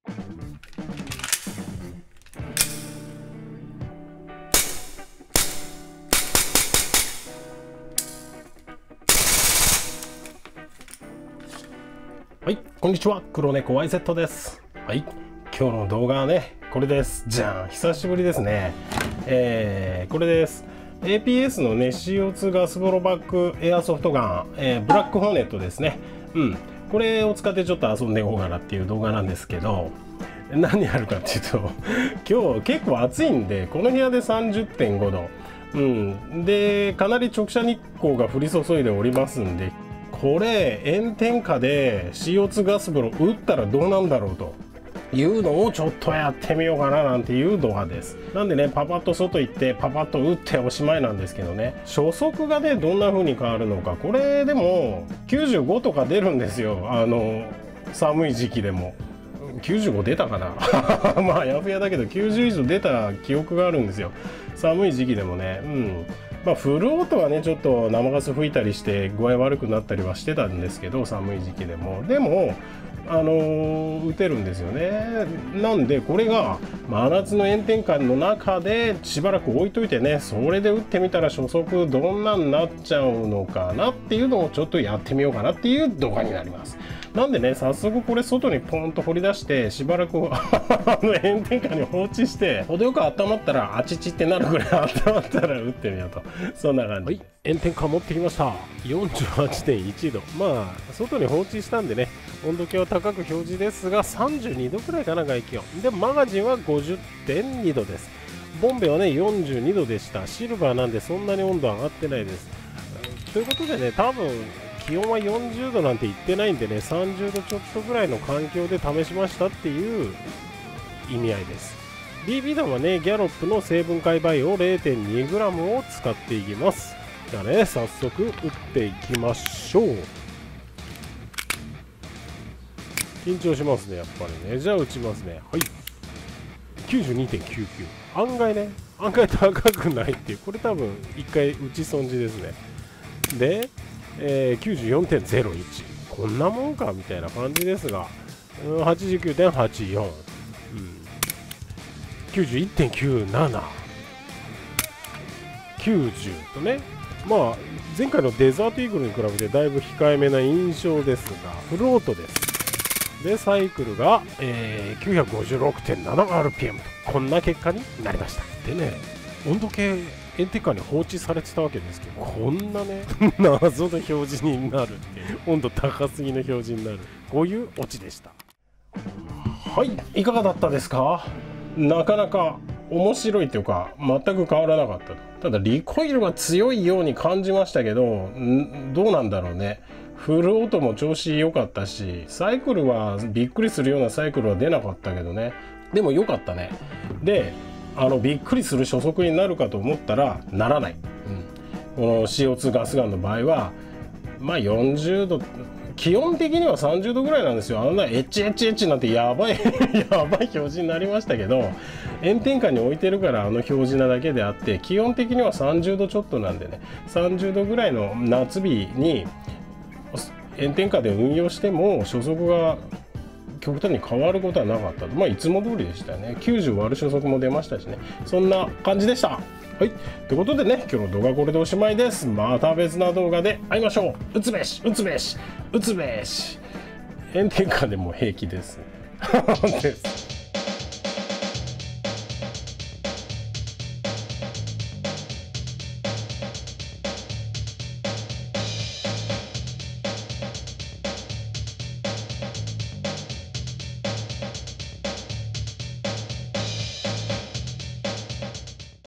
はい、こんにちは、黒猫 YZ です。はい、今日の動画はね、これです。じゃん、久しぶりですね。これです。APS のね、CO2 ガスボロバックエアソフトガン、ブラックホーネットですね。これを使ってちょっと遊んでいこうかなっていう動画なんですけど、何やるかっていうと、今日結構暑いんで、この部屋で 30.5 度。で、かなり直射日光が降り注いでおりますんで、これ炎天下で CO2 ガス風呂打ったらどうなんだろうというのをちょっとやってみようかななんていう動画です。なんでね、パパッと外行ってパパッと打っておしまいなんですけどね、初速がねどんな風に変わるのか、これでも95とか出るんですよ。寒い時期でも95出たかなまあやふやだけど90以上出た記憶があるんですよ、寒い時期でもね。まあ、フルオートはねちょっと生ガス吹いたりして具合悪くなったりはしてたんですけど、寒い時期でも打てるんですよね。なんでこれが真夏の炎天下の中でしばらく置いといてね、それで打ってみたら初速どんなんなっちゃうのかなっていうのをちょっとやってみようかなっていう動画になります。なんでね、早速これ外にポンと掘り出してしばらく炎天下に放置して程よく温まったらあちちってなるぐらい温まったら打ってみようと、そんな感じ。はい、炎天下持ってきました。 48.1 度。まあ外に放置したんでね、温度計は高く表示ですが32度くらいかな、外気温で。マガジンは 50.2 度です。ボンベはね42度でした。シルバーなんでそんなに温度上がってないです。ということでね、多分気温は40度なんて言ってないんでね、30度ちょっとぐらいの環境で試しましたっていう意味合いです。 BB 弾はねギャロップの成分解培を 0.2g を使っていきます。じゃあね、早速打っていきましょう。緊張しますねやっぱりね。じゃあ打ちますね。はい、 92.99。 案外高くないっていう、これ多分1回打ち損じですね。で94.01、 こんなもんかみたいな感じですが、89.84、91.97、90とね、まあ前回のデザートイーグルに比べてだいぶ控えめな印象ですが、フルオートです。でサイクルが、956.7rpm と、こんな結果になりました。でね、温度計炎天下に放置されてたわけですけど、こんなね謎の表示になるっていう、温度高すぎの表示になる、こういうオチでした。はい、いかがだったですか。なかなか面白いというか全く変わらなかった。ただリコイルが強いように感じましたけど、どうなんだろうね。フルオートも調子良かったし、サイクルはびっくりするようなサイクルは出なかったけどね、でも良かったね。でびっくりする初速になるかと思ったらならない。この CO2 ガスガンの場合はまあ40度、基本的には30度ぐらいなんですよ。エッチエッチエッチなんてやばいやばい表示になりましたけど、炎天下に置いてるから表示なだけであって、基本的には30度ちょっとなんでね、30度ぐらいの夏日に炎天下で運用しても初速が極端に変わることはなかった。まあいつも通りでしたよね。90割る初速も出ましたしね、そんな感じでした。はい、ということでね、今日の動画はこれでおしまいです。また別な動画で会いましょう。打つべし打つべし打つべし。炎天下でも平気ですです